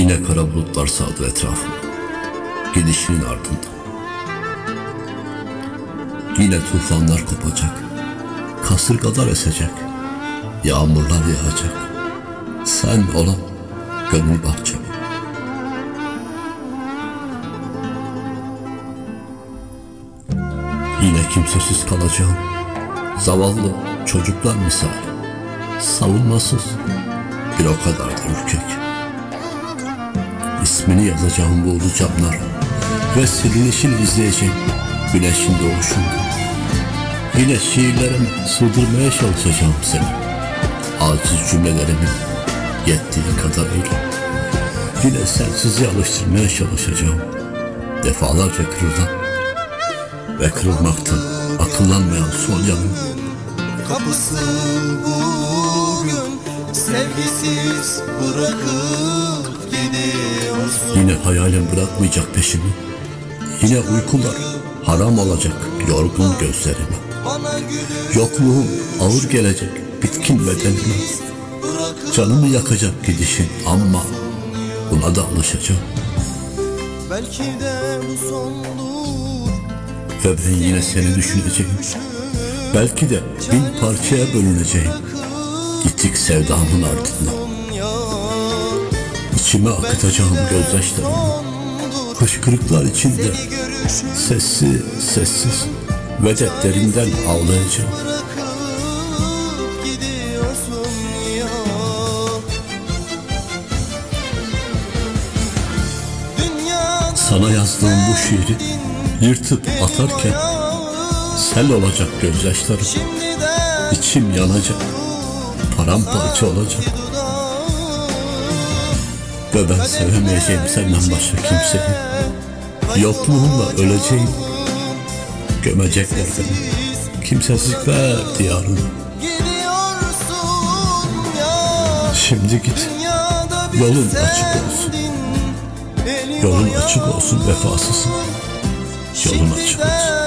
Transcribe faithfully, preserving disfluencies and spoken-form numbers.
Yine kara bulutlar sardı etrafımı, gidişinin ardından. Yine tufanlar kopacak, kasırgalar esecek, yağmurlar yağacak. Sen olan gönül bahçemi. Yine kimsesiz kalacağım, zavallı çocuklar misali, savunmasız, bir o kadar da ürkek. İsmini yazacağım bu ulu camlara ve silinişini izleyeceğim güneşin doğuşunda. Yine şiirlerime sığdırmaya çalışacağım seni, aciz cümlelerimin yettiği kadarıyla. Yine sensizliğe alıştırmaya çalışacağım, defalarca kırılan ve kırılmaktan akıllanmayan sol yanım. Kapısı bugün sevgisiz bırakıp gidiyorsun. Yine hayalim bırakmayacak peşimi, yine uykular haram olacak yorgun gözlerime. Yokluğum ağır gelecek bitkin bedenime, canımı yakacak gidişin ama buna da alışacağım. Belki de bu sondur ve ben yine seni düşüneceğim. Belki de bin parçaya bölüneceğim gittik sevdamın ardından. İçime akıtacağım gözyaşlarımı, hıçkırıklar içinde sessiz sessiz ve dertlerinden ağlayacağım. Sana yazdığım bu şiiri yırtıp atarken sel olacak gözyaşlarım, içim yanacak, paramparça olacak. Ve ben sevemeyeceğim senden başka kimseyi, yokluğumla öleceğim. Gömecekler beni kimsesizlikler diyarına. Şimdi git, yolun açık olsun, yolun açık olsun vefasızın, yolun açık olsun.